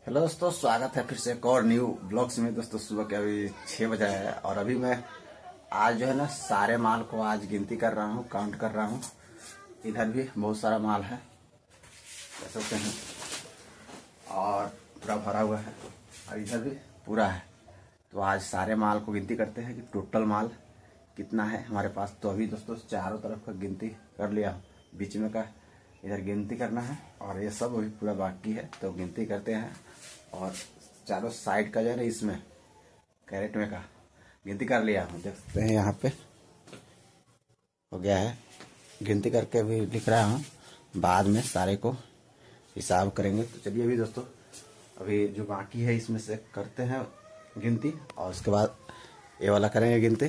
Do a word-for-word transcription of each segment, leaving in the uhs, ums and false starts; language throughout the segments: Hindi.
हेलो दोस्तों, स्वागत है फिर से एक और न्यू ब्लॉग्स में। दोस्तों सुबह के अभी छः बजा है और अभी मैं आज जो है ना सारे माल को आज गिनती कर रहा हूँ, काउंट कर रहा हूँ। इधर भी बहुत सारा माल है, कह सकते हैं, और पूरा भरा हुआ है और इधर भी पूरा है। तो आज सारे माल को गिनती करते हैं कि टोटल माल कितना है हमारे पास। तो अभी दोस्तों चारों तरफ का गिनती कर लिया हूँ, बीच में का इधर गिनती करना है और ये सब अभी पूरा बाकी है। तो गिनती करते हैं और चारों साइड का जो है ना इसमें कैरेट में का गिनती कर लिया हूँ। देख सकते हैं यहाँ पे हो गया है। गिनती करके भी लिख रहा हूँ, बाद में सारे को हिसाब करेंगे। तो चलिए अभी दोस्तों अभी जो बाकी है इसमें से करते हैं गिनती और उसके बाद ये वाला करेंगे गिनती।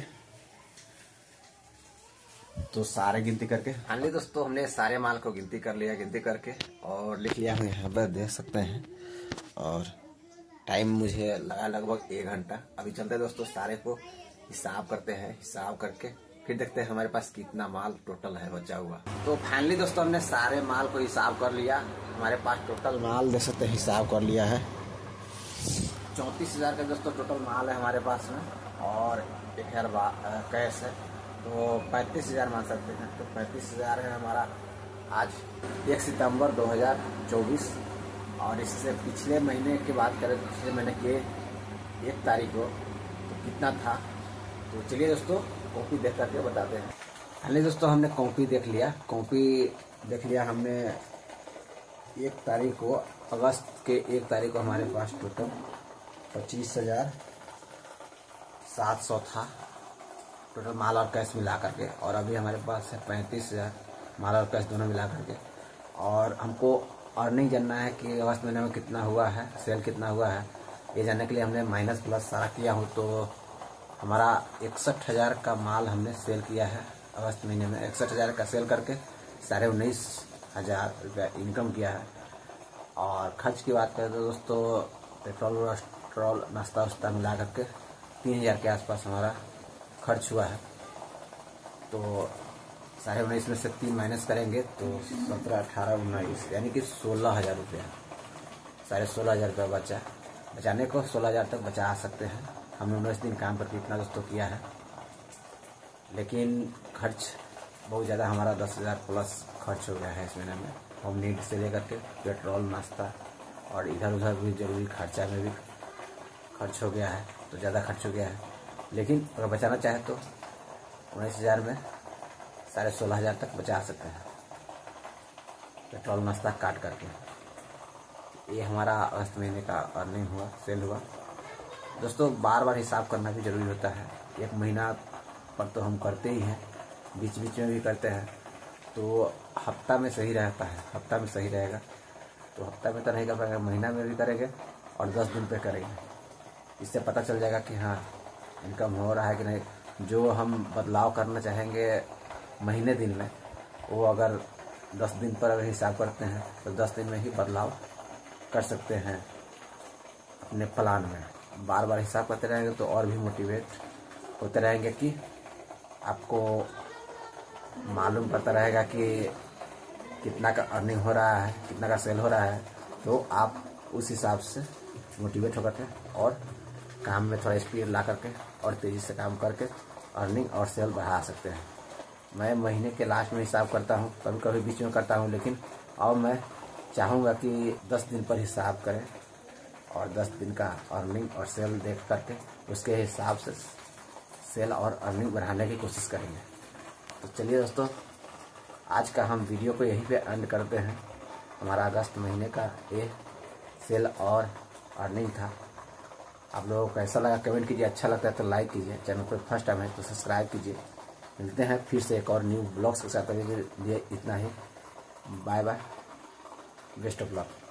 तो सारे गिनती करके फाइनली दोस्तों हमने सारे माल को गिनती कर लिया, गिनती करके और लिख लिया हूँ यहाँ पर, देख सकते हैं। और टाइम मुझे लगा लगभग एक घंटा। अभी चलते हैं दोस्तों, सारे को हिसाब करते हैं। हिसाब करके फिर देखते हैं हमारे पास कितना माल टोटल है बचा हुआ। तो फाइनली दोस्तों हमने सारे माल को हिसाब कर लिया। हमारे पास टोटल माल देख सकते हैं, हिसाब कर लिया है चौंतीस हजार का दोस्तों टोटल माल है हमारे पास में। और एक हजार कैश है तो पैंतीस हजार मान सकते हैं। तो पैंतीस हजार है हमारा आज एक सितंबर दो हजार चौबीस। और इससे पिछले महीने की बात करें तो पिछले महीने के एक तारीख को तो कितना था। तो चलिए दोस्तों कॉपी देख करके बताते हैं। पहले दोस्तों हमने कॉपी देख लिया, कॉपी देख लिया हमने। एक तारीख को, अगस्त के एक तारीख को हमारे पास टोटल पच्चीस हजार सात सौ था टोटल माल और कैश मिला करके। और अभी हमारे पास है पैंतीस हजार माल और कैश दोनों मिला करके। और हमको अर्निंग जानना है कि अगस्त महीने में कितना हुआ है, सेल कितना हुआ है। ये जानने के लिए हमने माइनस प्लस सारा किया हूँ। तो हमारा इकसठ हजार का माल हमने सेल किया है अगस्त महीने में। इकसठ हजार का सेल करके साढ़े उन्नीस हजार रुपया इनकम किया है। और खर्च की बात करें तो दोस्तों पेट्रोल वेट्रोल नाश्ता वास्ता मिला करके तीन हजार के आसपास हमारा खर्च हुआ है। तो साढ़े उन्नीस में से तीन माइनस करेंगे तो सत्रह अठारह उन्नीस यानी कि सोलह हजार रुपया, साढ़े सोलह हजार रुपया बचा। बचाने को सोलह हजार तक बचा सकते हैं। हमने उन्नीस दिन काम करके इतना दोस्तों किया है, लेकिन खर्च बहुत ज़्यादा हमारा दस हजार प्लस खर्च हो गया है इस महीने में। होम नीड से लेकर के पेट्रोल नाश्ता और इधर उधर भी जरूरी खर्चा में भी खर्च हो गया है। तो ज़्यादा खर्च हो गया है, लेकिन अगर बचाना चाहे तो उन्नीस हजार में साढ़े सोलह हजार तक बचा सकते हैं पेट्रोल नाश्ता काट करके। ये हमारा अगस्त महीने का अर्निंग हुआ, सेल हुआ। दोस्तों बार बार हिसाब करना भी जरूरी होता है। एक महीना पर तो हम करते ही हैं, बीच बीच में भी करते हैं। तो हफ्ता में सही रहता है, हफ्ता में सही रहेगा। तो हफ्ता में तो नहीं कर पाएंगे, महीना में भी करेंगे और दस दिन पे करेंगे। इससे पता चल जाएगा कि हाँ इनकम हो रहा है कि नहीं। जो हम बदलाव करना चाहेंगे महीने दिन में, वो अगर दस दिन पर अगर हिसाब करते हैं तो दस दिन में ही बदलाव कर सकते हैं अपने प्लान में। बार बार हिसाब करते रहेंगे तो और भी मोटिवेट होते रहेंगे कि आपको मालूम पड़ता रहेगा कि कितना का अर्निंग हो रहा है, कितना का सेल हो रहा है। तो आप उस हिसाब से मोटिवेट होकर के और काम में थोड़ा स्पीड ला करके और तेज़ी से काम करके अर्निंग और सेल बढ़ा सकते हैं। मैं महीने के लास्ट में हिसाब करता हूँ, कभी कभी बीच में करता हूँ, लेकिन अब मैं चाहूँगा कि दस दिन पर हिसाब करें और दस दिन का अर्निंग और सेल देख करके उसके हिसाब से सेल और अर्निंग बढ़ाने की कोशिश करेंगे। तो चलिए दोस्तों आज का हम वीडियो को यहीं पे एंड करते हैं। हमारा अगस्त महीने का ये सेल और अर्निंग था। आप लोगों को कैसा लगा कमेंट कीजिए, अच्छा लगता है तो लाइक कीजिए, चैनल पर फर्स्ट टाइम है तो सब्सक्राइब कीजिए। मिलते हैं फिर से एक और न्यू ब्लॉग्स के साथ। अभी के लिए इतना ही, bye bye, best of luck.